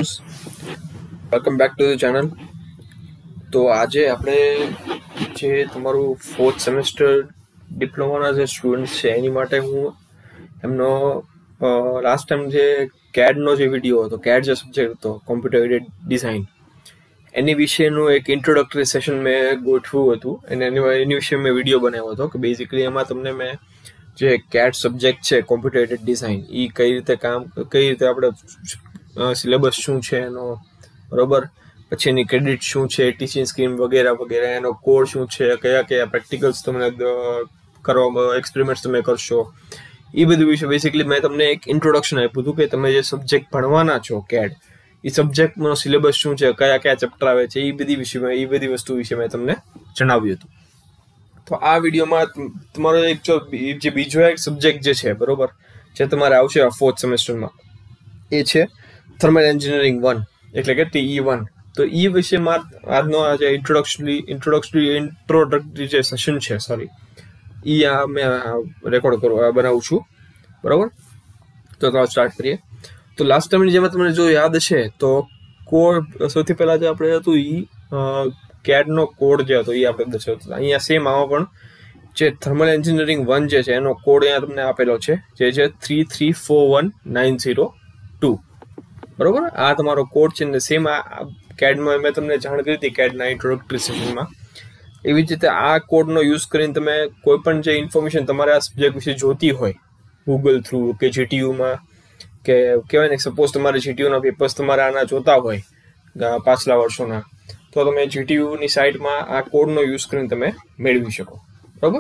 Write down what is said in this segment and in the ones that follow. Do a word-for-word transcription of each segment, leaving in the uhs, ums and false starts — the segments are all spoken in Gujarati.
Viewers welcome back to the channel. तो आज આપણે જે તમારું ફોર્થ સેમેસ્ટર ડિપ્લોમાના જે સ્ટુડન્ટ્સ છે એની માટે હું એમનો લાસ્ટ ટાઈમ જે કેડનો જે વિડીયો હતો, કેડ જે સબ્જેક્ટ હતો કોમ્પ્યુટર એડેડ ડિઝાઇન, એની વિશેનું એક ઇન્ટ્રોડક્ટરી સેશન મેં ગોઠવ્યું હતું અને એની એની વિશે મેં વિડીયો બનાવ્યો હતો કે બેઝિકલી એમાં તમને મેં જે કેડ સબ્જેક્ટ છે કોમ્પ્યુટર એડેડ ડિઝાઇન એ કઈ રીતે કામ કઈ રીતે આપણે સિલેબસ શું છે એનો, બરોબર, પછી એની ક્રેડિટ શું છે, ટીચિંગ સ્કીમ વગેરે વગેરે, એનો કોડ શું છે, કયા કયા પ્રેક્ટિકલ્સ તમને કરવા એક્સપેરિમેન્ટ્સ તમે કરશો, એ બધું વિશે બેસિકલી મેં તમને એક ઇન્ટ્રોડક્શન આપ્યું હતું કે તમે જે સબ્જેક્ટ ભણવાના છો કેડ, એ સબ્જેક્ટનો સિલેબસ શું છે, કયા કયા ચેપ્ટર આવે છે, એ બધી વિશે એ બધી વસ્તુ વિશે મેં તમને જણાવ્યું હતું. તો આ વિડીયોમાં તમારો એક જે બીજો એક સબ્જેક્ટ જે છે, બરોબર, જે તમારે આવશે આ ફોર્થ સેમેસ્ટરમાં, એ છે થર્મલ એન્જિનિયરિંગ વન, એટલે કે ટીઈ વન. તો એ વિશે માર આજનો આ જે ઇન્ટ્રોડક્શનરી ઇન્ટ્રોડક્શનરી ઇન્ટ્રોડક્ટરી જે સેશન છે, સોરી, એ આ મેં રેકોર્ડ કરવા બનાવું છું, બરાબર. તો તો સ્ટાર્ટ કરીએ. તો લાસ્ટ ટાઈમની જેમાં તમને જો યાદ છે તો કોડ સૌથી પહેલા જે આપણે હતું એ કેડનો કોડ જે હતો એ આપણે દર્શાવતો હતો. અહીંયા સેમ આમાં પણ જે થર્મલ એન્જિનિયરિંગ વન જે છે એનો કોડ અહીંયા તમને આપેલો છે, જે છે three three four one nine zero two, બરોબર. આ તમારો કોડ છે ને સેમ આ કેડમાં મેં તમને જાણ કરી હતી કેડના ઇન્ટ્રોડક્ટરી સેશનમાં. એવી જ રીતે આ કોડનો યુઝ કરીને તમે કોઈ પણ જે ઇન્ફોર્મેશન તમારે આ સબ્જેક્ટ વિશે જોતી હોય ગૂગલ થ્રુ કે જીટીયુમાં, કે કહેવાય ને સપોઝ તમારે જીટીયુના પેપર્સ તમારે આના જોતા હોય પાછલા વર્ષોના, તો તમે જીટીયુની સાઇટમાં આ કોડનો યુઝ કરીને તમે મેળવી શકો, બરાબર.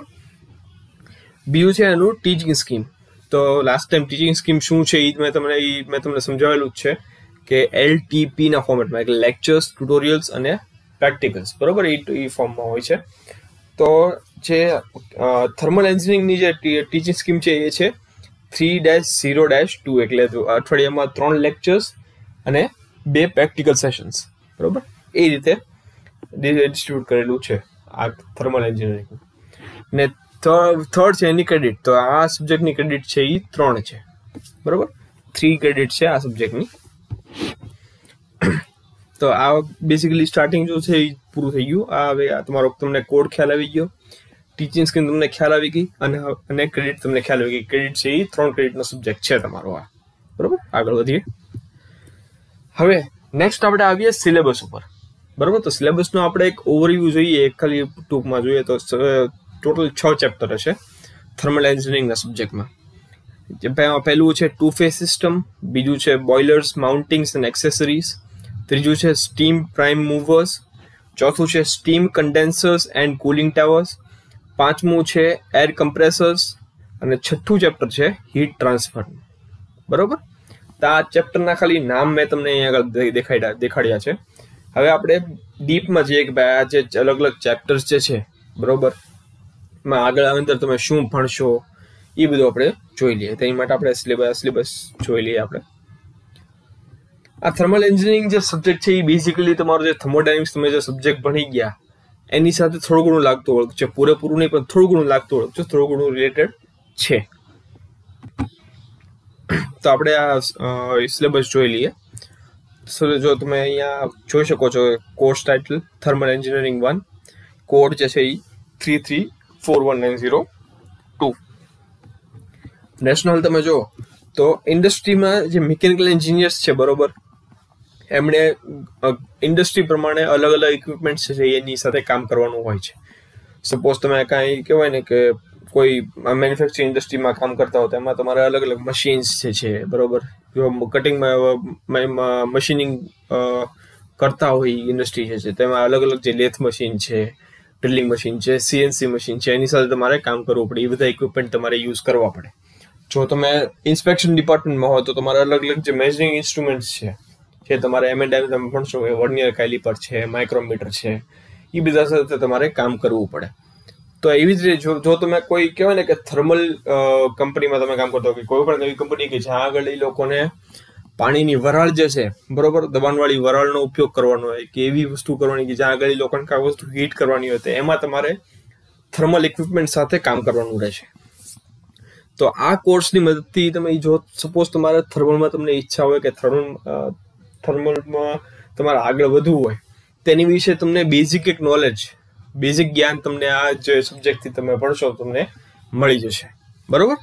બીજું છે એનું ટીચિંગ સ્કીમ. તો લાસ્ટ ટાઈમ ટીચિંગ સ્કીમ શું છે એ મેં તમને એ મેં તમને સમજાવેલું જ છે કે એલટીપીના ફોર્મેટમાં, એટલે લેક્ચર્સ, ટ્યુટોરિયલ્સ અને પ્રેક્ટિકલ્સ, બરાબર, એ ફોર્મમાં હોય છે. તો જે થર્મલ એન્જિનિયરિંગની જે ટીચિંગ સ્કીમ છે એ છે three dash zero dash two, એટલે અઠવાડિયામાં ત્રણ લેક્ચર્સ અને બે પ્રેક્ટિકલ સેશન્સ, બરાબર, એ રીતે ડિસ્ટ્રીબ્યુટ કરેલું છે આ થર્મલ એન્જિનિયરિંગ. ને થર્ડ છે એની ક્રેડિટ. તો આ સબ્જેક્ટની ક્રેડિટ છે એ ત્રણ છે, બરાબર, થ્રી ક્રેડિટ છે આ સબ્જેક્ટની. તો આ બેસિકલી સ્ટાર્ટિંગ જો છે એ પૂરું થઈ ગયું. આ હવે આ તમારો તમને કોડ ખ્યાલ આવી ગયો, ટીચિંગ સ્કીમ તમને ખ્યાલ આવી ગઈ અને અને ક્રેડિટ તમને ખ્યાલ આવી ગઈ. ક્રેડિટ છે એ ત્રણ ક્રેડિટનો સબ્જેક્ટ છે તમારો આ, બરાબર. આગળ વધીએ. હવે નેક્સ્ટ આપણે આવીએ સિલેબસ ઉપર, બરાબર. તો સિલેબસનો આપણે એક ઓવરવ્યૂ જોઈએ, એક ખાલી ટૂંકમાં જોઈએ તો ટોટલ છ ચેપ્ટર હશે થર્મલ એન્જિનિયરિંગના સબ્જેક્ટમાં. પહેલું છે ટુ ફેઝ સિસ્ટમ, બીજું છે બોઇલર્સ, માઉન્ટિંગ્સ એન્ડ એક્સેસરીઝ, ત્રીજું છે સ્ટીમ પ્રાઇમ મૂવર્સ, ચોથું છે steam condensers and cooling towers, પાંચમું છે એર કમ્પ્રેસર્સ અને છઠ્ઠું ચેપ્ટર છે હીટ ટ્રાન્સફર, બરોબર. તો આ ચેપ્ટરના ખાલી નામ મેં તમને અહીંયા આગળ દેખાડ્યા દેખાડ્યા છે. હવે આપણે ડીપમાં જઈએ કે ભાઈ આ જે અલગ અલગ ચેપ્ટર્સ જે છે, બરોબર, એમાં આગળ અંદર તમે શું ભણશો એ બધું આપણે જોઈ લઈએ. તેની માટે આપણે સિલેબસ સિલેબસ જોઈ લઈએ. આપણે આ થર્મલ એન્જિનિયરિંગ જે સબ્જેક્ટ છે એ બેઝિકલી તમારો જે થર્મોડાયનેમિક્સ તમે જે સબ્જેક્ટ ભણી ગયા એની સાથે થોડું ઘણું લાગતું ઓળખ છે, પૂરેપૂરું નહીં પણ થોડું ઘણું લાગતું ઓળખ છે, થોડું ઘણું રિલેટેડ છે. તો આપણે આ સિલેબસ જોઈ લઈએ. જો તમે અહીંયા જોઈ શકો છો course title thermal engineering one, code જે છે એ three three four one nine zero two. National તમે જો તો ઇન્ડસ્ટ્રીમાં જે મિકેનિકલ એન્જિનિયર્સ છે, બરોબર, એમણે ઇન્ડસ્ટ્રી પ્રમાણે અલગ અલગ ઇક્વિપમેન્ટ્સ છે એની સાથે કામ કરવાનું હોય છે. સપોઝ તમે કાંઈ કહેવાય ને કે કોઈ મેન્યુફેક્ચરિંગ ઇન્ડસ્ટ્રીમાં કામ કરતા હો તો એમાં તમારે અલગ અલગ મશીન્સ જે છે, બરોબર, જો કટિંગમાં મશીનિંગ કરતા હોય ઇન્ડસ્ટ્રી જે છે તેમાં અલગ અલગ જે લેથ મશીન છે, ડ્રિલિંગ મશીન છે, સીએનસી મશીન છે, એની સાથે તમારે કામ કરવું પડે. એ બધા ઇક્વિપમેન્ટ તમારે યુઝ કરવા પડે. જો તમે ઇન્સ્પેક્શન ડિપાર્ટમેન્ટમાં હોય તો તમારે અલગ અલગ જે મેઝરિંગ ઇન્સ્ટ્રુમેન્ટ્સ છે જે તમારે એમ એન્ડ તમે ભણશો, વર્નિયર કેલિપર છે, માઇક્રોમીટર છે, એ બધા સાથે તમારે કામ કરવું પડે. તો એવી જ રીતે જો જો તમે કોઈ કહેવાય ને કે થર્મલ કંપનીમાં તમે કામ કરતા હો કે કોઈ પણ એવી કંપની કે જ્યાં આગળ એ લોકોને પાણીની વરાળ જે છે, બરોબર, દબાણવાળી વરાળનો ઉપયોગ કરવાનો હોય કે એવી વસ્તુ કરવાની કે જ્યાં આગળ એ લોકોને કાંઈ વસ્તુ હીટ કરવાની હોય તો એમાં તમારે થર્મલ ઇક્વિપમેન્ટ સાથે કામ કરવાનું રહેશે. તો આ કોર્સની મદદથી તમે જો સપોઝ તમારે થર્મલમાં તમને ઈચ્છા હોય કે થર્મલ થર્મલમાં તમારે આગળ વધવું હોય તેની વિશે તમને બેઝિક એક નોલેજ, બેઝિક જ્ઞાન તમને આ જે સબ્જેક્ટથી તમે ભણશો તમને મળી જશે. બરોબર.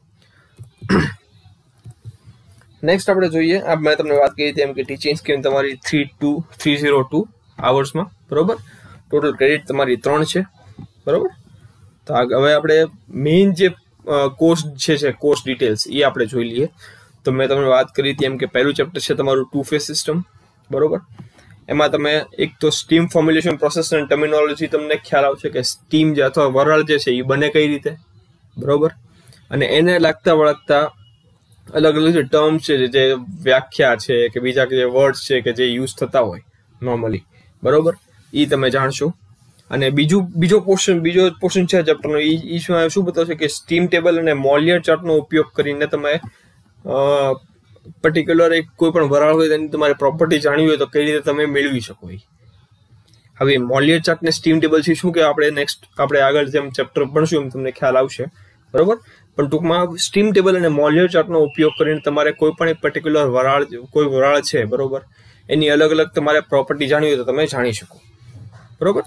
નેક્સ્ટ આપણે જોઈએ, આ મેં તમને વાત કરી હતી એમ કે ટીચિંગ સ્કીમ તમારી three two three zero two આવર્સમાં. બરોબર. ટોટલ ક્રેડિટ તમારી ત્રણ છે. બરોબર. તો હવે આપણે મેઇન જે કોર્સ છે છે કોર્સ ડિટેલ્સ એ આપણે જોઈ લઈએ. તો મેં તમને વાત કરી હતી એમ કે પહેલું ચેપ્ટર છે તમારું ટુ ફેઝ સિસ્ટમ. બરોબર. એમાં તમે એક તો સ્ટીમ ફોર્મ્યુલેશન પ્રોસેસ અને ટર્મિનોલોજી તમને ખ્યાલ આવશે કે સ્ટીમ જે અથવા વરાળ જે છે એ બને કઈ રીતે. બરોબર. અને એને લાગતા વળગતા અલગ અલગ જે ટર્મ છે, જે વ્યાખ્યા છે કે બીજા જે વર્ડ્સ છે કે જે યુઝ થતા હોય નોર્મલી. બરોબર. એ તમે જાણશો. અને બીજું બીજો પોર્શન બીજો પોર્શન છે ચેપ્ટરનો, એ શું બતાવશે કે સ્ટીમ ટેબલ અને મોલિયર ચાર્ટનો ઉપયોગ કરીને તમે પર્ટિક્યુલર એક કોઈ પણ વરાળ હોય તેની તમારે પ્રોપર્ટી જાણવી હોય તો કઈ રીતે તમે મેળવી શકો. હવે મોલિયર ચાર્ટ ને સ્ટીમ ટેબલ છે શું કે આપણે નેક્સ્ટ આપણે આગળ જેમ ચેપ્ટર ભણશું એમ તમને ખ્યાલ આવશે. બરોબર. પણ ટૂંકમાં સ્ટીમ ટેબલ અને મોલિયર ચાર્ટનો ઉપયોગ કરીને તમારે કોઈ પણ એક પર્ટિક્યુલર વરાળ કોઈ વરાળ છે, બરોબર, એની અલગ અલગ તમારે પ્રોપર્ટી જાણવી હોય તો તમે જાણી શકો. બરોબર.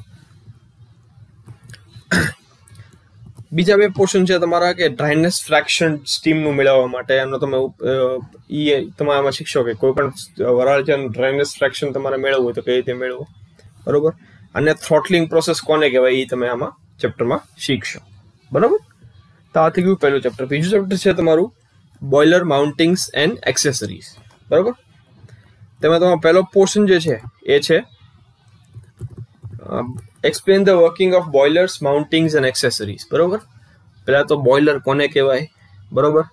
બીજા બે પોર્શન છે તમારા કે ડ્રાયનેસ ફ્રેક્શન સ્ટીમનું મેળવવા માટે એનો તમે એ તમે આમાં શીખશો કે કોઈ પણ વરાળ છે ડ્રાયનેસ ફ્રેક્શન તમારે મેળવવું હોય તો કઈ રીતે મેળવો. બરોબર. અને થ્રોટલિંગ પ્રોસેસ કોને કહેવાય એ તમે આમાં ચેપ્ટરમાં શીખશો. બરોબર. તો આ થઈ ગયું પહેલું ચેપ્ટર. બીજું ચેપ્ટર છે તમારું બોઇલર માઉન્ટિંગ્સ એન્ડ એક્સેસરીઝ. બરોબર. તેમાં તમારો પહેલો પોર્શન જે છે એ છે explain the working of boilers, mountings and accessories. બરોબર. પહેલા તો બોઇલર કોને કહેવાય. બરોબર.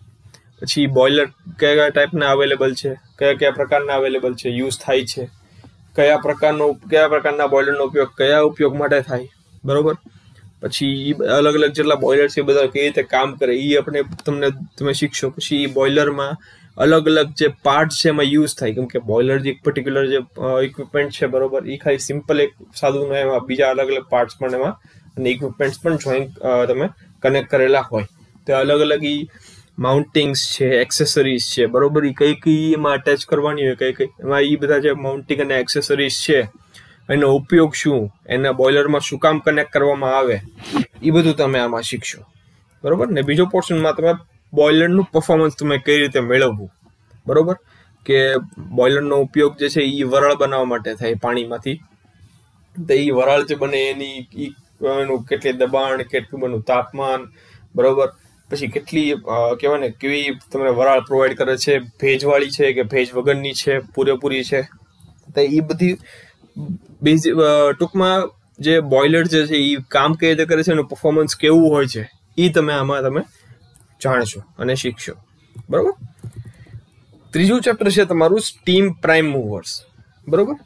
પછી બોઇલર કયા કયા ટાઈપના અવેલેબલ છે, કયા કયા પ્રકારના અવેલેબલ છે, યુઝ થાય છે, કયા પ્રકારનો કયા પ્રકારના બોઇલરનો ઉપયોગ કયા ઉપયોગ માટે થાય. બરોબર. પછી અલગ અલગ જેટલા બોઇલર છે એ બધા કઈ રીતે કામ કરે એ આપણે તમને તમે શીખશો. પછી બોઇલરમાં અલગ અલગ જે પાર્ટ છે એમાં યુઝ થાય, કેમ કે બોઇલર જે એક પર્ટિક્યુલર જે ઇક્વિપમેન્ટ છે, બરોબર, એ ખાલી સિમ્પલ એક સાદું ન એમાં બીજા અલગ અલગ પાર્ટ્સ પણ એમાં અને ઇક્વિપમેન્ટ્સ પણ જોઈન તમે કનેક્ટ કરેલા હોય. તો અલગ અલગ એ માઉન્ટિંગ્સ છે, એક્સેસરીઝ છે, બરોબર, એ કઈ કઈ એમાં અટેચ કરવાની હોય, કઈ કઈ એમાં એ બધા જે માઉન્ટિંગ અને એક્સેસરીઝ છે એનો ઉપયોગ શું, એના બોઇલરમાં શું કામ કનેક્ટ કરવામાં આવે, એ બધું તમે આમાં શીખશો. બરોબર. ને બીજો પોર્શનમાં તમે બોઇલરનું પરફોર્મન્સ તમે કઈ રીતે મેળવવું. બરોબર. કે બોઇલરનો ઉપયોગ જે છે એ વરાળ બનાવવા માટે થાય પાણીમાંથી. તો એ વરાળ જે બને એની એનું કેટલી દબાણ, કેટલું બનું તાપમાન, બરોબર, પછી કેટલી કહેવાય ને કેવી તમને વરાળ પ્રોવાઈડ કરે છે, ભેજવાળી છે કે ભેજ વગરની છે, પૂરેપૂરી છે. તો એ બધી બેઝિક ટૂંકમાં જે બોઇલર જે છે એ કામ કઈ રીતે કરે છે, એનું પરફોર્મન્સ કેવું હોય છે એ તમે આમાં તમે જાણશો અને શીખશો. બરોબર. ત્રીજું ચેપ્ટર છે તમારું સ્ટીમ પ્રાઇમ મૂવર્સ. બરોબર.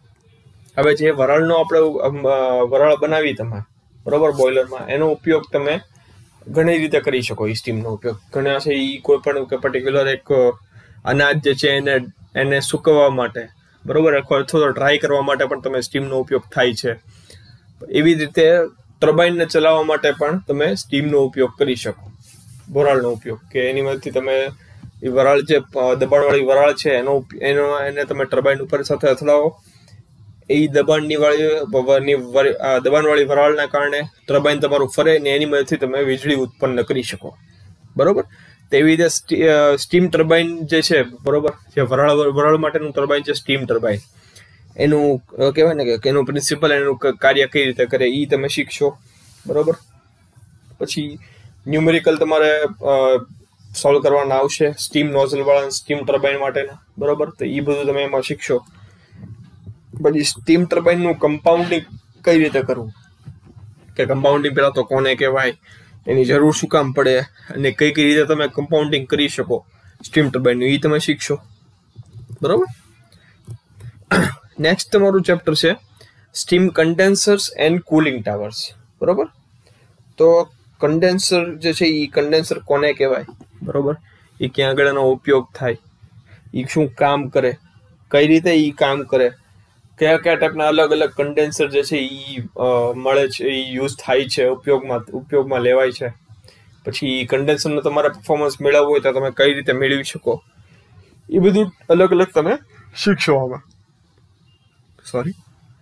હવે જે વરાળનો આપણે વરાળ બનાવી તમે, બરોબર, બોઇલરમાં એનો ઉપયોગ તમે ઘણી રીતે કરી શકો. એ સ્ટીમનો ઉપયોગ ઘણા છે એ કોઈ પણ પર્ટિક્યુલર એક અનાજ જે છે એને એને સૂકવવા માટે, બરોબર, અથવા તો ડ્રાય કરવા માટે પણ તમે સ્ટીમનો ઉપયોગ થાય છે. એવી રીતે ટર્બાઇનને ચલાવવા માટે પણ તમે સ્ટીમનો ઉપયોગ કરી શકો, વરાળનો ઉપયોગ, કે એની મદદથી તમે એ વરાળ જે દબાણવાળી વરાળ છે એનો એનો એને તમે ટર્બાઇન ઉપર સાથે અથડાવો. એ દબાણની વાળી દબાણવાળી વરાળના કારણે ટર્બાઇન તમારું ફરે ને એની મદદથી તમે વીજળી ઉત્પન્ન કરી શકો. બરોબર. તેવી રીતે સ્ટીમ ટર્બાઇન જે છે, બરોબર, જે વરાળ વરાળ માટેનું ટર્બાઇન છે સ્ટીમ ટર્બાઇન, એનું કહેવાય ને કે એનું પ્રિન્સિપલ એનું કાર્ય કઈ રીતે કરે એ તમે શીખશો. બરોબર. પછી ન્યુમેરિકલ તમારે સોલ્વ કરવાના આવશે સ્ટીમ નોઝલ વાળા સ્ટીમ ટર્બાઇન માટેના. બરોબર. તો એ બધું તમે એમાં શીખશો. પછી સ્ટીમ ટર્બાઇનનું કમ્પાઉન્ડિંગ કઈ રીતે કરવું, કે કમ્પાઉન્ડિંગ પેલા તો કોને કહેવાય, એની જરૂર શું કામ પડે, અને કઈ કઈ રીતે તમે કમ્પાઉન્ડિંગ કરી શકો સ્ટીમ ટર્બાઇનનું એ તમે શીખશો. બરોબર. નેક્સ્ટ તમારું ચેપ્ટર છે steam condensers and cooling towers. બરોબર. તો કન્ડેન્સર જે છે એ કન્ડેન્સર કોને કહેવાય, બરોબર, એ ક્યાં આગળ એનો ઉપયોગ થાય, એ શું કામ કરે, કઈ રીતે એ કામ કરે, કયા કયા ટાઈપના અલગ અલગ કન્ડેન્સર જે છે એ મળે છે, એ યુઝ થાય છે, ઉપયોગમાં ઉપયોગમાં લેવાય છે. પછી કન્ડેન્સરનું તમારે પરફોર્મન્સ મેળવવું હોય તો તમે કઈ રીતે મેળવી શકો, એ બધું અલગ અલગ તમે શીખશો આમાં. સોરી.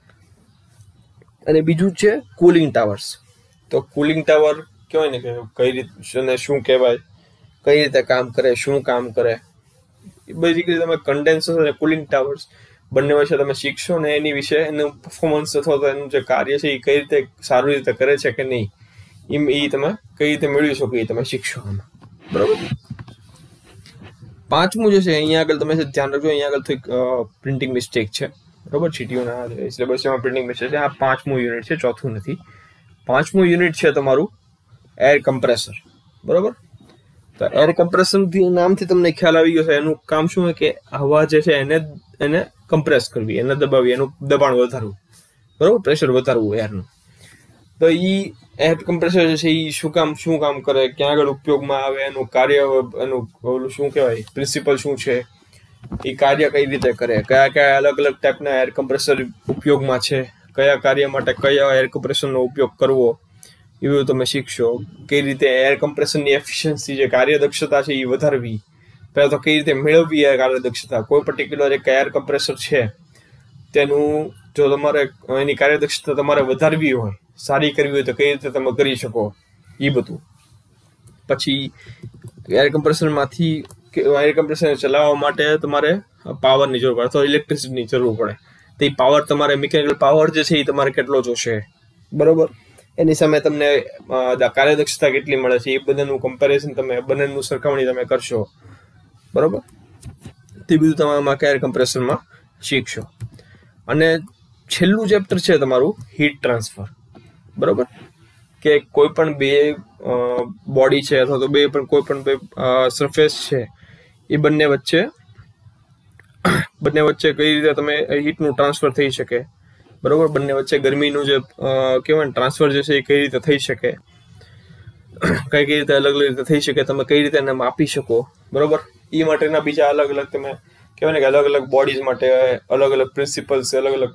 અને બીજું છે કુલિંગ ટાવર્સ. તો કુલિંગ ટાવર કહેવાય ને કે કઈ રીતે શું કહેવાય, કઈ રીતે કામ કરે, શું કામ કરે, એ બેઝિકલી તમે કન્ડેન્સર અને કુલિંગ ટાવર્સ બંને વિશે તમે શીખશો ને એની વિશે એનું પરફોર્મન્સ અથવા તો એનું જે કાર્ય છે એ કઈ રીતે સારી રીતે કરે છે કે નહીં એ તમે કઈ રીતે મેળવી શકો એ તમે શીખશો આમાં. બરોબર. પાંચમું જે છે અહીંયા આગળ તમે ધ્યાન રાખજો, અહીંયા આગળ થોડીક પ્રિન્ટિંગ મિસ્ટેક છે. બરોબર. જીટીયુના સિલેબસમાં પ્રિન્ટિંગ મિસ્ટેક છે. આ પાંચમું યુનિટ છે, ચોથું નથી. પાંચમું યુનિટ છે તમારું એર કમ્પ્રેસર. બરોબર. તો એર કમ્પ્રેસર નામથી તમને ખ્યાલ આવી ગયો છે. એનું કામ શું છે કે હવા જે છે એને એને કમ્પ્રેસ કરવી, એને દબાવી, એનું દબાણ વધારવું. બરોબર. પ્રેશર વધારવું એરનું. તો એ એર કમ્પ્રેસર જે છે એ શું કામ શું કામ કરે, ક્યાં આગળ ઉપયોગમાં આવે, એનું કાર્ય, એનું ઓલું શું કહેવાય, પ્રિન્સિપલ શું છે, એ કાર્ય કઈ રીતે કરે, કયા કયા અલગ અલગ ટાઈપના એર કમ્પ્રેસર ઉપયોગમાં છે, કયા કાર્ય માટે કયા એર કમ્પ્રેસરનો ઉપયોગ કરવો, એવું તમે શીખશો. કઈ રીતે એર કમ્પ્રેસરની એફિશિયન્સી, જે કાર્યદક્ષતા છે એ વધારવી, પહેલાં તો કઈ રીતે મેળવવી એ કાર્યદક્ષતા. કોઈ પર્ટિક્યુલર એક એર કમ્પ્રેસર છે તેનું જો તમારે એની કાર્યદક્ષતા તમારે વધારવી હોય, સારી કરવી હોય તો કઈ રીતે તમે કરી શકો એ બધું. પછી એર કમ્પ્રેસરમાંથી એર કમ્પ્રેસર ચલાવવા માટે તમારે પાવરની જરૂર પડે અથવા ઇલેક્ટ્રિસિટીની જરૂર પડે. તો એ પાવર તમારે મિકેનિકલ પાવર જે છે એ તમારે કેટલો જોશે. બરોબર. એની સામે તમને કાર્યદક્ષતા કેટલી મળે છે એ બધાનું કમ્પેરિઝન તમે બંનેનું સરખામણી તમે કરશો. બરોબર. તે બધું તમે આમાં એર કમ્પ્રેસરમાં શીખશો. અને છેલ્લું ચેપ્ટર છે તમારું હીટ ટ્રાન્સફર. બરોબર. કે કોઈ પણ બે બોડી છે અથવા તો બે પણ કોઈ પણ બે સરફેસ છે એ બંને વચ્ચે બંને વચ્ચે કઈ રીતે તમે હીટનું ટ્રાન્સફર થઈ શકે. બરોબર. બંને વચ્ચે ગરમીનું જે કહેવાય ને ટ્રાન્સફર જે છે એ કઈ રીતે થઈ શકે, કઈ કઈ રીતે અલગ અલગ રીતે થઈ શકે, તમે કઈ રીતે એને માપી શકો. બરોબર. એ માટેના બીજા અલગ અલગ તમે કહેવાય ને કે અલગ અલગ બોડીઝ માટે અલગ અલગ પ્રિન્સિપલ્સ, અલગ અલગ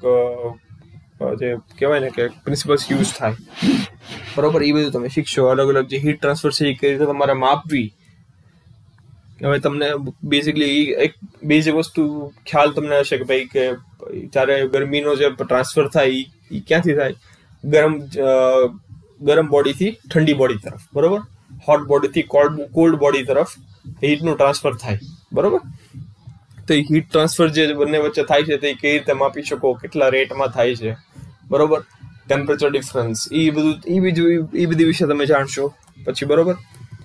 જે કહેવાય ને કે પ્રિન્સિપલ્સ યુઝ થાય. બરોબર. એ બધું તમે શીખશો. અલગ અલગ જે હીટ ટ્રાન્સફર છે એ કઈ રીતે તમારે માપવી. હવે તમને બેઝિકલી એક બેઝિક વસ્તુ ખ્યાલ તમને હશે કે ભાઈ કે જ્યારે ગરમીનો જે ટ્રાન્સફર થાય એ ક્યાંથી થાય, ગરમ ગરમ બોડીથી ઠંડી બોડી તરફ. બરોબર. હોટ બોડીથી કોલ્ડ કોલ્ડ બોડી તરફ હીટનું ટ્રાન્સફર થાય. બરોબર. તો એ હીટ ટ્રાન્સફર જે બંને વચ્ચે થાય છે તે કઈ રીતે માપી શકો, કેટલા રેટમાં થાય છે. બરોબર. ટેમ્પરેચર ડિફરન્સ, એ બધું એ બીજું એ બધી વિશે તમે જાણશો પછી. બરોબર.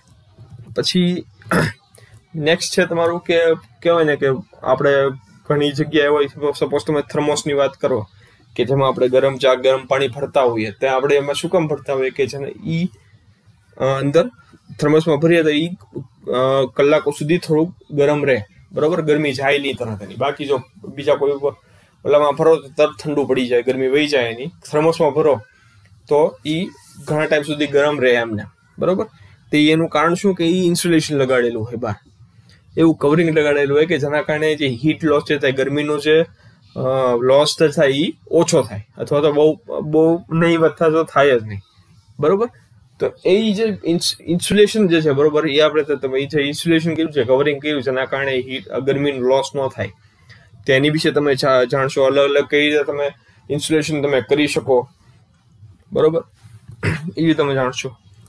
પછી નેક્સ્ટ છે તમારું કે કહેવાય ને કે આપણે ઘણી જગ્યાએ હોય, સપોઝ તમે થર્મોસની વાત કરો કે જેમાં આપણે ગરમ ચા ગરમ પાણી ભરતા હોઈએ, ત્યાં આપણે એમાં શું કામ ભરતા હોઈએ કે જેને ઈ અંદર થર્મોસમાં ભરીએ તો ઈ કલાકો સુધી થોડુંક ગરમ રહે. બરોબર. ગરમી જાય નહીં તરત એની. બાકી જો બીજા કોઈ ઓલામાં ભરો તો તરત ઠંડુ પડી જાય, ગરમી વહી જાય એની. થર્મોસમાં ભરો તો ઈ ઘણા ટાઈમ સુધી ગરમ રહે એમને. બરોબર. તો એનું કારણ શું કે ઈ ઇન્સ્યુલેશન લગાડેલું હોય બહાર, એવું કવરિંગ લગાડેલું હોય કે જેના કારણે જે હીટ લોસ છે તે ગરમીનો જે લોસ થાય એ ઓછો થાય અથવા તો બહુ બહુ નહીં વધતા તો થાય જ નહીં. બરોબર. તો એ જે ઇન્સ્યુલેશન જે છે, બરોબર, એ આપણે તમે એ જે ઇન્સ્યુલેશન કર્યું છે, કવરિંગ કર્યું છે, એના કારણે હીટ ગરમીનો લોસ ન થાય. તેની વિશે તમે જાણશો. અલગ અલગ કઈ રીતે તમે ઇન્સ્યુલેશન તમે કરી શકો. બરોબર. એ તમે જાણશો.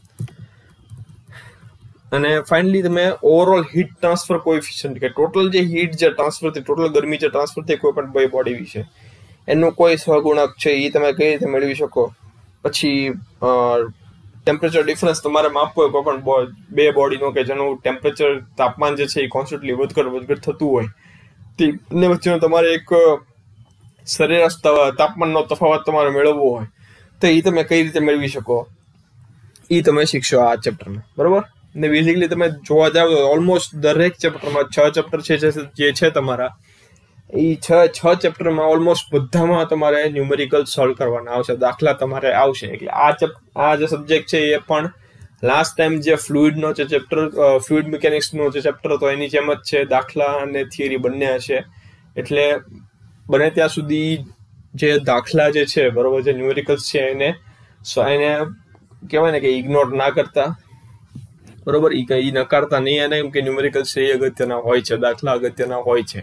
અને ફાઇનલી તમે ઓવરઓલ હીટ ટ્રાન્સફર કોએફિશિયન્ટ કે ટોટલ જે હીટ જે ટ્રાન્સફર થઈ, ટોટલ ગરમી જે ટ્રાન્સફર થઈ કોઈ પણ બે બોડી વિશે, એનું કોઈ સહગુણક છે એ તમે કઈ રીતે મેળવી શકો. પછી ટેમ્પરેચર ડિફરન્સ તમારે માપવો હોય કોઈ પણ બે બોડીનો કે જેનું ટેમ્પરેચર તાપમાન જે છે એ કોન્સ્ટન્ટલી વધઘટ વધઘટ થતું હોય, તેને વચ્ચેનો તમારે એક સરેરાશ તાપમાનનો તફાવત તમારે મેળવવો હોય તો એ તમે કઈ રીતે મેળવી શકો એ તમે શીખશો આ ચેપ્ટરમાં. બરોબર. ને બેઝિકલી તમે જોવા જાવ તો ઓલમોસ્ટ દરેક ચેપ્ટરમાં છ ચેપ્ટર છે જે છે તમારા, એ છ છ ચેપ્ટરમાં ઓલમોસ્ટ બધામાં તમારે ન્યુમેરિકલ સોલ્વ કરવાના આવશે, દાખલા તમારે આવશે. એટલે આ આ જે સબ્જેક્ટ છે એ પણ લાસ્ટ ટાઈમ જે ફ્લુઇડનો જે ચેપ્ટર ફ્લુઇડ મિકેનિક્સનો જે ચેપ્ટર હતો એની જેમ જ છે. દાખલા અને થિયરી બંને હશે. એટલે બને ત્યાં સુધી જે દાખલા જે છે, બરોબર, જે ન્યુમેરિકલ્સ છે એને એને કહેવાય ને કે ઇગ્નોર ના કરતા. બરોબર. એ કઈ નકારતા નહીં, અને એમ કે ન્યુમેરિકલ્સ છે એ અગત્યના હોય છે, દાખલા અગત્યના હોય છે.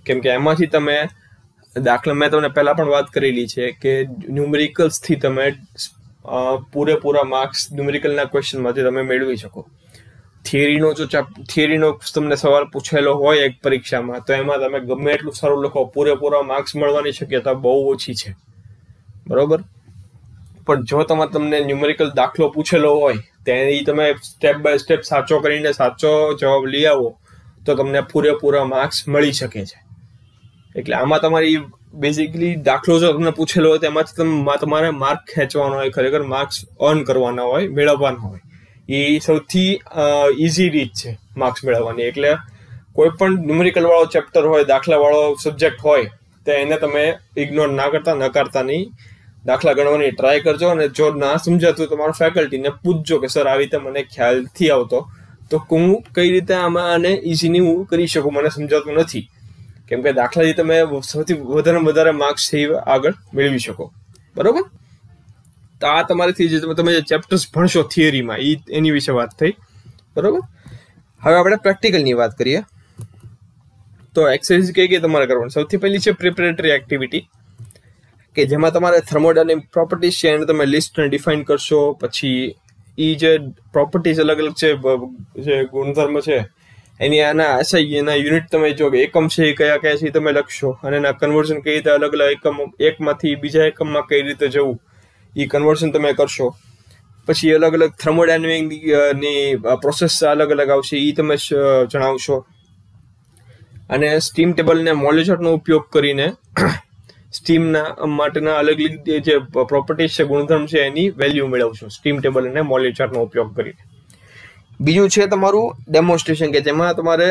કેમ કે એમાંથી તમે દાખલા મેં તમને પહેલા પણ વાત કરેલી છે કે ન્યુમેરિકલ્સથી તમે પૂરેપૂરા માર્ક્સ ન્યુમેરિકલના ક્વેશ્ચનમાંથી તમે મેળવી શકો. થિયરીનો જો થિયરીનો તમને સવાલ પૂછેલો હોય એક પરીક્ષામાં તો એમાં તમે ગમે એટલું સારું લખો, પૂરેપૂરા માર્ક્સ મળવાની શક્યતા બહુ ઓછી છે, બરોબર. પણ જો તમારે તમને ન્યુમેરિકલ દાખલો પૂછેલો હોય તેની તમે સ્ટેપ બાય સ્ટેપ સાચો કરીને સાચો જવાબ લઈ આવો તો તમને પૂરેપૂરા માર્ક્સ મળી શકે છે. એટલે આમાં તમારી બેઝિકલી દાખલો જો તમને પૂછેલો હોય તેમાંથી તમારે માર્ક ખેંચવાનો હોય, ખરેખર માર્ક્સ અર્ન કરવાના હોય, મેળવવાના હોય. એ સૌથી ઇઝી રીત છે માર્ક્સ મેળવવાની. એટલે કોઈ પણ ન્યુમેરિકલ વાળો ચેપ્ટર હોય, દાખલા વાળો સબ્જેક્ટ હોય તો એને તમે ઇગ્નોર ના કરતા, નકારતા નહીં. દાખલા ગણવાની ટ્રાય કરજો અને જો ના સમજાતું તમારો ફેકલ્ટીને પૂછજો કે સર આવી રીતે મને ખ્યાલ નથી આવતો તો હું કઈ રીતે આમાં આને ઇઝીલી હું કરી શકું, મને સમજાતું નથી. કેમ કે દાખલાથી તમે સૌથી વધારે વધારે માર્ક્સ આગળ મેળવી શકો, બરોબર. તો આ તમારીથી જે તમે જે ચેપ્ટર્સ ભણશો થિયરીમાં એ એની વિશે વાત થઈ, બરોબર. હવે આપણે પ્રેક્ટિકલની વાત કરીએ. તો એક્સરસાઇઝ કઈ કઈ તમારે કરવાની? સૌથી પહેલી છે પ્રિપેરેટરી એક્ટિવિટી, કે જેમાં તમારે થર્મોડાયનેમિક પ્રોપર્ટીઝ છે એને તમે લિસ્ટને ડિફાઇન કરશો. પછી એ જે પ્રોપર્ટીઝ અલગ અલગ છે, જે ગુણધર્મ છે એની આના એસઆઈ એના યુનિટ તમે જો કે એકમ છે એ કયા કયા છે એ તમે લખશો અને એના કન્વર્ઝન કઈ રીતે અલગ અલગ એકમ એકમાંથી બીજા એકમમાં કઈ રીતે જવું એ કન્વર્ઝન તમે કરશો. પછી અલગ અલગ થર્મોડાયનેમિક ની પ્રોસેસ અલગ અલગ આવશે એ તમે જણાવશો. અને સ્ટીમ ટેબલ ને મોલેચાર્ટનો ઉપયોગ કરીને સ્ટીમના માટેના અલગ અલગ જે પ્રોપર્ટીઝ છે, ગુણધર્મ છે એની વેલ્યુ મેળવશો સ્ટીમ ટેબલ અને મોલેચાર્ટનો ઉપયોગ કરીને. બીજું છે તમારું ડેમોન્સ્ટ્રેશન, કે જેમાં તમારે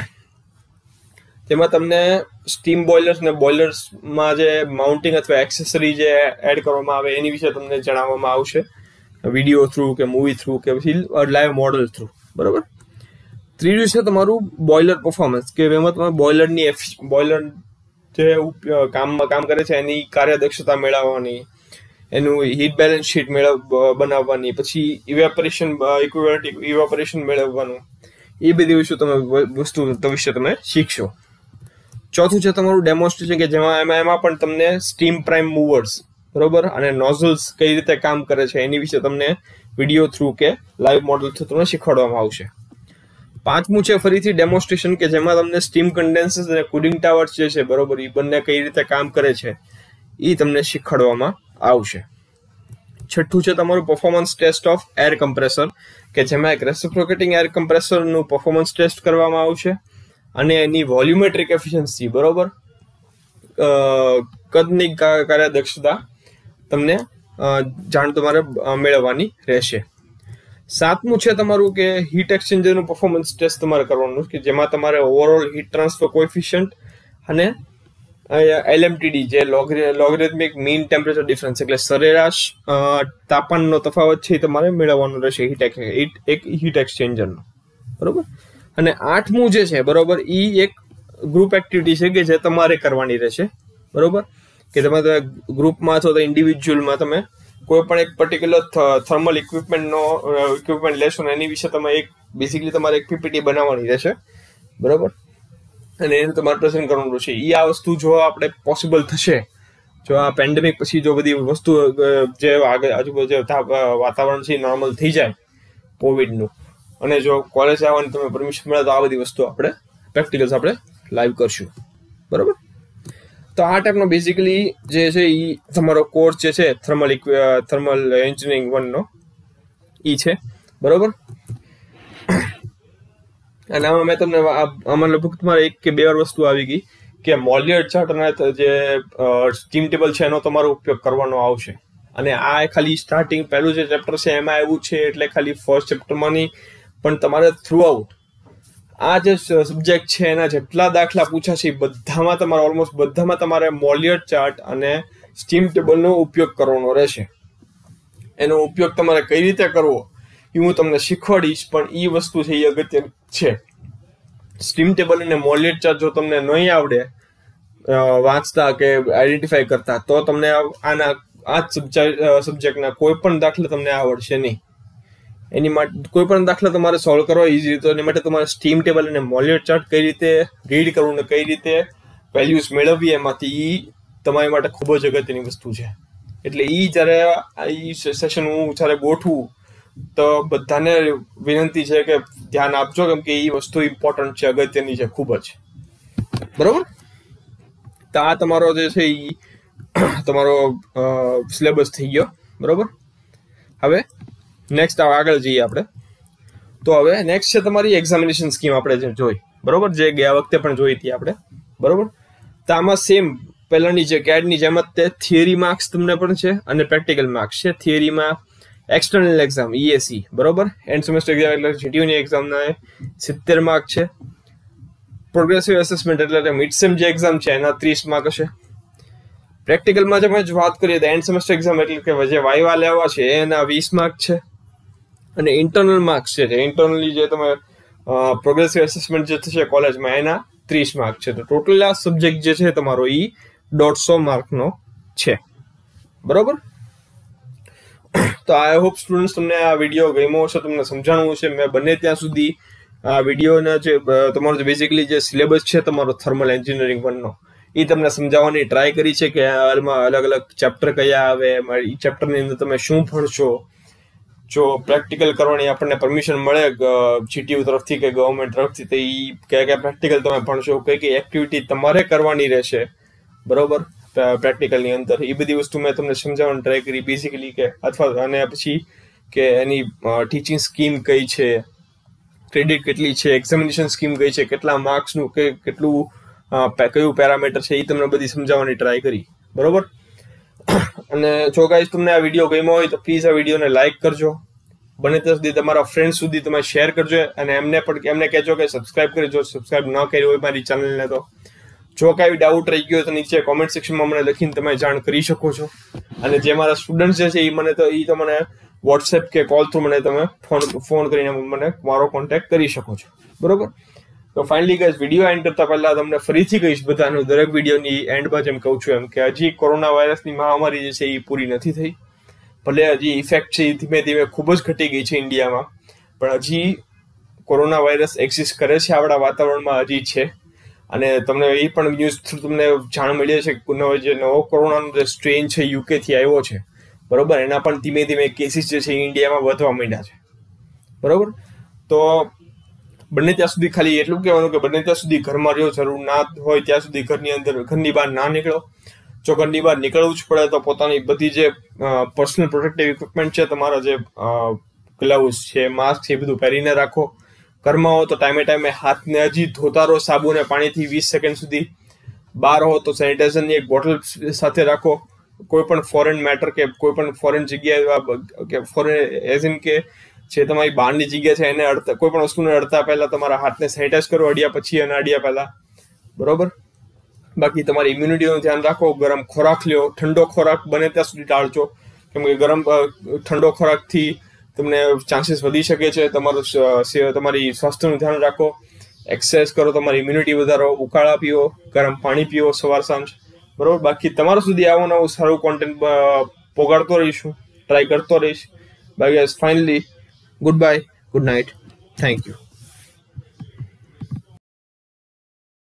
જેમાં તમને સ્ટીમ બોઇલર્સ ને બોઇલર્સમાં જે માઉન્ટિંગ અથવા એક્સેસરી જે એડ કરવામાં આવે એની વિશે તમને જણાવવામાં આવશે, વિડીયો થ્રુ કે મૂવી થ્રુ કે પછી લાઈવ મોડલ થ્રુ, બરોબર. ત્રીજું છે તમારું બોઇલર પરફોર્મન્સ, કે એમાં તમે બોઇલરની બોઇલર જે કામમાં કામ કરે છે એની કાર્યદક્ષતા મેળવવાની, એનું હીટ બેલેન્સ શીટ મેળવ બનાવવાની, પછી ઇવેપોરેશન ઇક્વિવેલન્ટ ઇવેપોરેશન મેળવવાનું, એ બધી વિશે તમે વસ્તુ વિશે તમે શીખશો. ચોથું છે તમારું ડેમોન્સ્ટ્રેશન, કે જેમાં એમાં એમાં પણ તમને સ્ટીમ પ્રાઇમ મૂવર્સ, બરોબર, અને નોઝલ્સ કઈ રીતે કામ કરે છે એની વિશે તમને વિડીયો થ્રુ કે લાઈવ મોડલ થ્રુ તમને શીખવાડવામાં આવશે. પાંચમું છે ફરીથી ડેમોન્સ્ટ્રેશન, કે જેમાં તમને સ્ટીમ કન્ડેન્સર્સ અને કુલિંગ ટાવર્સ જે છે, બરોબર, એ બંને કઈ રીતે કામ કરે છે એ તમને શીખવાડવામાં આવશે. છઠ્ઠું છે તમારું performance test of air compressor, કે જેમાં એક રેસિપ્રોકેટિંગ એર કમ્પ્રેસરનું પરફોર્મન્સ ટેસ્ટ કરવામાં આવશે અને એની વોલ્યુમેટ્રિક એફિશિયન્સી, બરોબર, કદની કાર્યદક્ષતા તમને જાણ તમારે મેળવવાની રહેશે. સાતમું છે તમારું કે હીટ એક્સચેન્જરનું પરફોર્મન્સ ટેસ્ટ તમારે કરવાનું, કે જેમાં તમારે ઓવરઓલ હીટ ટ્રાન્સફર કોએફિશિયન્ટ અને એલએમટીડી જે લોગરિધમિક મીન ટેમ્પરેચર ડિફરન્સ, એટલે સરેરાશ તાપમાનનો તફાવત છે એ તમારે મેળવવાનો રહેશે હીટ એક હીટ એક્સચેન્જરનો, બરોબર. અને આઠમું જે છે, બરોબર, એ એક ગ્રુપ એક્ટિવિટી છે કે જે તમારે કરવાની રહેશે, બરોબર, કે તમે ગ્રુપમાં અથવા તો ઇન્ડિવિજ્યુઅલમાં તમે કોઈ પણ એક પર્ટિક્યુલર થર્મલ ઇક્વિપમેન્ટનો ઇક્વિપમેન્ટ લેશો ને એની વિશે તમે એક બેસિકલી તમારે એક પીપીટી બનાવવાની રહેશે, બરોબર, અને એને તમારે પ્રેઝન્ટ કરવાનું છે. એ આ વસ્તુ જો આપણે પોસિબલ થશે, જો આ પેન્ડેમિક પછી જો બધી વસ્તુ જે આગળ આજુબાજુ વાતાવરણ છે નોર્મલ થઈ જાય કોવિડનું, અને જો કોલેજ આવવાની તમે પરમિશન મળે તો આ બધી વસ્તુ આપણે પ્રેક્ટિકલ્સ આપણે લાઈવ કરશું, બરોબર. તો આ ટાઈપનો બેઝિકલી જે છે એ તમારો કોર્સ જે છે થર્મલ થર્મલ એન્જિનિયરિંગ વનનો એ છે, બરોબર. અને આમાં મેં તમને આમાં લગભગ તમારે એક કે બે વાર વસ્તુ આવી ગઈ કે મોલ્યુઅર ચાર્ટ અને જે સ્ટીમ ટેબલ છે એનો તમારો ઉપયોગ કરવાનો આવશે. અને આ ખાલી સ્ટાર્ટિંગ પહેલું જે ચેપ્ટર છે એમાં આવ્યું છે, એટલે ખાલી ફર્સ્ટ ચેપ્ટરમાં નહીં પણ તમારે થ્રુ આઉટ આ જે સબ્જેક્ટ છે એના જેટલા દાખલા પૂછાશે બધામાં તમારે ઓલમોસ્ટ બધામાં તમારે મોલ્યુઅર ચાર્ટ અને સ્ટીમ ટેબલનો ઉપયોગ કરવાનો રહેશે. એનો ઉપયોગ તમારે કઈ રીતે કરવો એ હું તમને શીખવાડીશ, પણ એ વસ્તુ છે એ અગત્યની છે. સ્ટીમ ટેબલ અને મોલ્યુઅર ચાર્ટ જો તમને નહીં આવડે વાંચતા કે આઈડેન્ટિફાઈ કરતા તો તમને આના આ સબ્જેક્ટના કોઈ પણ દાખલા તમને આવડશે નહીં. એની માટે કોઈ પણ દાખલા તમારે સોલ્વ કરવા ઇઝી, તો એની માટે તમારે સ્ટીમ ટેબલ અને મોલ્યુઅર ચાર્ટ કઈ રીતે રીડ કરવું ને કઈ રીતે વેલ્યુઝ મેળવીએ એમાંથી એ તમારી માટે ખૂબ જ અગત્યની વસ્તુ છે. એટલે એ જ્યારે એ સેશન હું જ્યારે ગોઠવું તો બધાને વિનંતી છે કે ધ્યાન આપજો, કેમ કે એ વસ્તુ ઇમ્પોર્ટન્ટ છે, અગત્યની છે ખૂબ જ. બરોબર. તો આ તમારો જે છે એ તમારો સિલેબસ થઈ ગયો. બરોબર. હવે નેક્સ્ટ આગળ જઈએ આપણે. તો હવે નેક્સ્ટ છે તમારી એક્ઝામિનેશન સ્કીમ. આપણે જે જોઈ, બરોબર, જે ગયા વખતે પણ જોઈ હતી આપણે. બરોબર. તો આમાં સેમ પહેલાની જે કેડની જેમ જ તે થિયરી માર્ક્સ તમને પણ છે અને પ્રેક્ટિકલ માર્ક્સ છે. થિયરીમાં એક્સટર્નલ એક્ઝામ ઈએસઈ, બરોબર, એન્ડ સેમેસ્ટર એક્ઝામ એટલે જીટીયુની એક્ઝામના સિત્તેર માર્ક છે. પ્રોગ્રેસિવ એસેસમેન્ટ એટલે મિડસેમ જે એક્ઝામ છે એના ત્રીસ માર્ક હશે. પ્રેક્ટિકલમાં જે મેં વાત કરીએ તો એન્ડ સેમેસ્ટર એક્ઝામ એટલે કે જે વાયવા લેવા છે એના વીસ માર્ક છે. અને ઇન્ટરનલ માર્ક્સ છે, ઇન્ટરનલી જે તમે પ્રોગ્રેસિવ એસેસમેન્ટ જે થશે કોલેજમાં એના ત્રીસ માર્ક છે. તો ટોટલ આ સબ્જેક્ટ જે છે તમારો એ દોઢસો માર્કનો છે. બરોબર. તો આઈ હોપ સ્ટુડન્ટ્સ તમને આ વિડીયો ગમ્યો હશે, તમને સમજાણું હશે. મેં બને ત્યાં સુધી આ વિડીયોના જે તમારો જે બેઝિકલી જે સિલેબસ છે તમારો થર્મલ એન્જિનિયરિંગ વનનો એ તમને સમજાવવાની ટ્રાય કરી છે કે હાલમાં અલગ અલગ ચેપ્ટર કયા આવે, એ ચેપ્ટરની અંદર તમે શું ભણશો. જો પ્રેક્ટિકલ કરવાની આપણને પરમિશન મળે જીટીયુ તરફથી કે ગવર્મેન્ટ તરફથી, તો એ કયા કયા પ્રેક્ટિકલ તમે ભણશો, કઈ કઈ એક્ટિવિટી તમારે કરવાની રહેશે. બરોબર. પ્રેક્ટિકલની અંદર એ બધી વસ્તુ મેં તમને સમજાવવાની ટ્રાય કરી બેઝિકલી, કે અથવા અને પછી કે એની ટીચિંગ સ્કીમ કઈ છે, ક્રેડિટ કેટલી છે, એક્ઝામિનેશન સ્કીમ કઈ છે, કેટલા માર્ક્સનું કે કેટલું કયું પેરામીટર છે, એ તમને બધી સમજાવવાની ટ્રાય કરી. બરોબર. અને જો ગાઈસ તમને આ વિડીયો ગમ્યો હોય તો પ્લીઝ આ વિડીયોને લાઇક કરજો, બને ત્યાં સુધી તમારા ફ્રેન્ડ સુધી તમે શેર કરજો, અને એમને પણ એમને કહેજો કે સબસ્ક્રાઇબ કરજો, સબસ્ક્રાઇબ ન કરી હોય મારી ચેનલને. તો જો કાંઈ ડાઉટ રહી ગયો તો નીચે કોમેન્ટ સેક્શનમાં મને લખીને તમે જાણ કરી શકો છો. અને જે મારા સ્ટુડન્ટ જે છે એ મને તો એ તો મને વોટ્સએપ કે કોલ થ્રુ મને તમે ફોન ફોન કરીને મને મારો કોન્ટેક્ટ કરી શકો છો. બરોબર. તો ફાઇનલી ગાઈસ વિડીયો એન્ડ કરતા પહેલા તમને ફરીથી કહીશ બધાનું દરેક વિડીયોની એન્ડમાં જેમ કહું છું એમ કે હજી કોરોના વાયરસની મહામારી જે છે એ પૂરી નથી થઈ. ભલે હજી ઇફેક્ટ છે એ ધીમે ધીમે ખૂબ જ ઘટી ગઈ છે ઇન્ડિયામાં, પણ હજી કોરોના વાયરસ એક્ઝિસ્ટ કરે છે આપણા વાતાવરણમાં, હજી છે. અને તમને એ પણ ન્યૂઝ થ્રુ તમને જાણ મળી છે કે જે નવો કોરોનાનો જે સ્ટ્રેન છે યુકેથી આવ્યો છે, બરોબર, એના પણ ધીમે ધીમે કેસીસ જે છે ઇન્ડિયામાં વધવા માંડ્યા છે. બરોબર. તો બંને ત્યાં સુધી ખાલી એટલું કહેવાનું કે બંને ત્યાં સુધી ઘરમાં રહ્યો, જરૂર ના હોય ત્યાં સુધી ઘરની અંદર ઘરની બહાર ના નીકળો. જો ઘરની બહાર નીકળવું જ પડે તો પોતાની બધી જે પર્સનલ પ્રોટેક્ટિવ ઇક્વિપમેન્ટ છે, તમારા જે ગ્લવ્સ છે, માસ્ક છે, એ બધું પહેરીને રાખો. ઘરમાં હો તો ટાઈમે ટાઈમે હાથને હજી ધોતા રહો સાબુ અને પાણીથી વીસ સેકન્ડ સુધી. બહાર હો તો સેનિટાઈઝરની એક બોટલ સાથે રાખો. કોઈ પણ ફોરેન મેટર કે કોઈ પણ ફોરેન જગ્યાએ કે ફોરેન એઝ ઇન કે જે તમારી બહારની જગ્યા છે એને અડતા કોઈ પણ વસ્તુને અડતા પહેલા તમારા હાથને સેનિટાઈઝ કરો, અડ્યા પછી અને અડ્યા પહેલા. બરોબર. બાકી તમારી ઇમ્યુનિટીનું ધ્યાન રાખો. ગરમ ખોરાક લ્યો, ઠંડો ખોરાક બને ત્યાં સુધી ટાળજો, કેમ કે ગરમ ઠંડો ખોરાકથી તમને ચાન્સીસ વધી શકે છે. તમારું તમારી સ્વાસ્થ્યનું ધ્યાન રાખો, એક્સરસાઇઝ કરો, તમારી ઇમ્યુનિટી વધારો, ઉકાળા પીવો, ગરમ પાણી પીવો સવાર સાંજ. બરોબર. બાકી તમારા સુધી આવું નવું સારું કોન્ટેન્ટ પોગાડતો રહીશું, ટ્રાય કરતો રહીશ. બાકી finally good bye, good night, thank you.